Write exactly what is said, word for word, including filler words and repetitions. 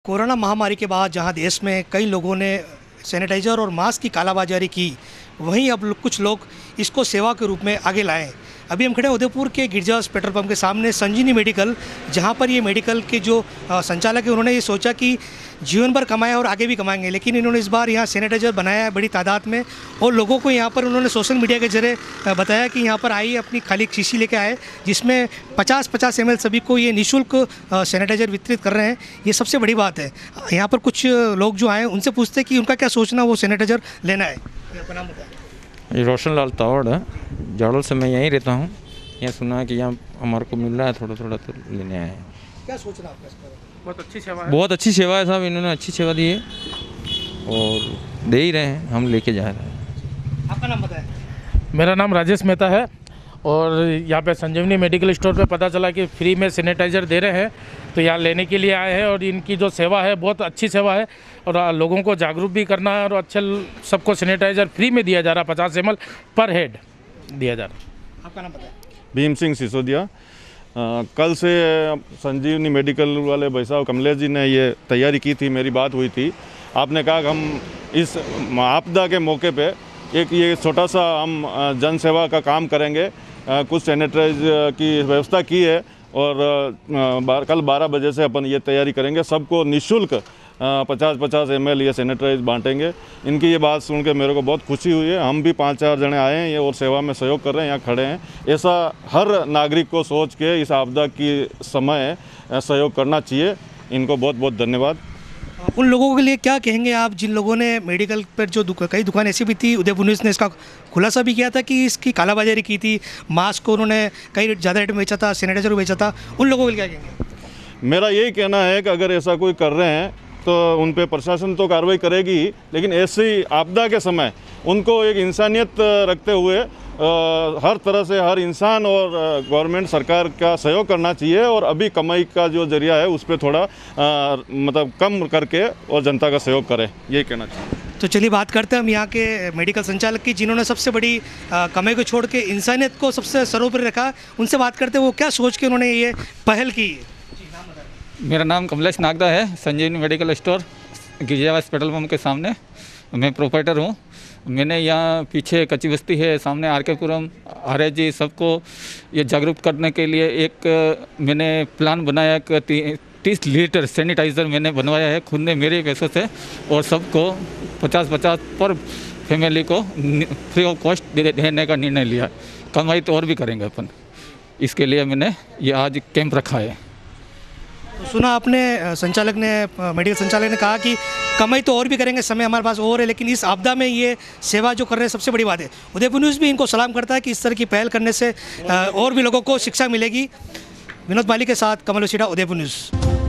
Corona महामारी के बाद जहां देश में कई लोगों ने सैनिटाइज़र और मास्क की कालाबाजारी की, वहीं अब कुछ लोग इसको सेवा के रूप में आगे लाएं। अभी हम खड़े हैं उदयपुर के गिरजास पेट्रोल पंप के सामने संजीवनी मेडिकल, जहां पर ये मेडिकल के जो संचालक है उन्होंने ये सोचा कि जीवन भर कमाएं और आगे भी कमाएंगे, लेकिन इन्होंने इस बार यहाँ सैनिटाइज़र बनाया है बड़ी तादाद में और लोगों को यहाँ पर उन्होंने सोशल मीडिया के जरिए बताया कि यहाँ पर आइए अपनी खाली एक शीशी लेके आए, जिसमें पचास पचास एम एल सभी को ये निःशुल्क सैनिटाइज़र वितरित कर रहे हैं। ये सबसे बड़ी बात है। यहाँ पर कुछ लोग जो आए उनसे पूछते हैं कि उनका क्या सोचना वो सैनिटाइज़र लेना है। आपका नाम बताएं। ये रोशन लाल तावड़ है, जाड़ोल से मैं यहीं रहता हूँ। यहाँ सुना है कि यहाँ हमारे को मिल रहा है थोड़ा थोड़ा, तो लेने आए हैं। क्या सोचना आपका इस पर? बहुत अच्छी सेवा है। बहुत अच्छी सेवा है साहब, इन्होंने अच्छी सेवा दी है और दे ही रहे हैं, हम लेके जा रहे हैं। आपका नाम बताएं। मेरा नाम राजेश मेहता है और यहाँ पे संजीवनी मेडिकल स्टोर पे पता चला कि फ्री में सैनिटाइज़र दे रहे हैं, तो यहाँ लेने के लिए आए हैं। और इनकी जो सेवा है बहुत अच्छी सेवा है और लोगों को जागरूक भी करना है और अच्छे सबको सैनिटाइज़र फ्री में दिया जा रहा है, पचास एम एल पर हेड दिया जा रहा है। आपका नाम बताएं। भीम सिंह सिसोदिया। आ, कल से संजीवनी मेडिकल वाले भाई साहब कमलेश जी ने ये तैयारी की थी, मेरी बात हुई थी। आपने कहा कि हम इस आपदा के मौके पे एक ये छोटा सा हम जन सेवा का काम करेंगे। आ, कुछ सैनिटाइज की व्यवस्था की है और आ, बार, कल बारह बजे से अपन ये तैयारी करेंगे। सबको निःशुल्क पचास पचास एम एल ये सैनिटाइज बांटेंगे। इनकी ये बात सुन के मेरे को बहुत खुशी हुई है। हम भी पाँच चार जने आए हैं ये और सेवा में सहयोग कर रहे हैं, यहाँ खड़े हैं। ऐसा हर नागरिक को सोच के इस आपदा की समय सहयोग करना चाहिए। इनको बहुत बहुत धन्यवाद। उन लोगों के लिए क्या कहेंगे आप जिन लोगों ने मेडिकल पर जो दुक, कई दुकान ऐसी भी थी, उदयपुर न्यूज़ ने इसका खुलासा भी किया था कि इसकी कालाबाजारी की थी, मास्क को उन्होंने कई ज़्यादा रेट में बेचा था, सैनिटाइजर बेचा था, उन लोगों के लिए क्या कहेंगे? मेरा यही कहना है कि अगर ऐसा कोई कर रहे हैं तो उन पे प्रशासन तो कार्रवाई करेगी, लेकिन ऐसी आपदा के समय उनको एक इंसानियत रखते हुए आ, हर तरह से हर इंसान और गवर्नमेंट सरकार का सहयोग करना चाहिए और अभी कमाई का जो जरिया है उस पर थोड़ा आ, मतलब कम करके और जनता का सहयोग करें, ये कहना चाहिए। तो चलिए बात करते हैं हम यहाँ के मेडिकल संचालक की, जिन्होंने सबसे बड़ी आ, कमाई को छोड़ के इंसानियत को सबसे सर्वोपरि रखा। उनसे बात करते हैं वो क्या सोच के उन्होंने ये पहल की। मेरा नाम कमलेश नागदा है, Sanjeevani medical store Girjawas petrol pump के सामने मैं प्रोप्राइटर हूँ। मैंने यहाँ पीछे कच्ची बस्ती है, सामने आर के पुरम, आर्य जी, सबको ये जागरूक करने के लिए एक मैंने प्लान बनाया कि तीस लीटर सैनिटाइज़र मैंने बनवाया है खुद ने मेरे पैसों से और सबको पचास पचास पर फैमिली को फ्री ऑफ कॉस्ट देने का निर्णय लिया। कमाई तो और भी करेंगे अपन, इसके लिए मैंने ये आज कैंप रखा है। तो सुना आपने, संचालक ने, मेडिकल संचालक ने कहा कि कमाई तो और भी करेंगे, समय हमारे पास और है, लेकिन इस आपदा में ये सेवा जो कर रहे हैं सबसे बड़ी बात है। उदयपुर न्यूज़ भी इनको सलाम करता है कि इस तरह की पहल करने से और भी लोगों को शिक्षा मिलेगी। विनोद माली के साथ कमल उसीडा, उदयपुर न्यूज़।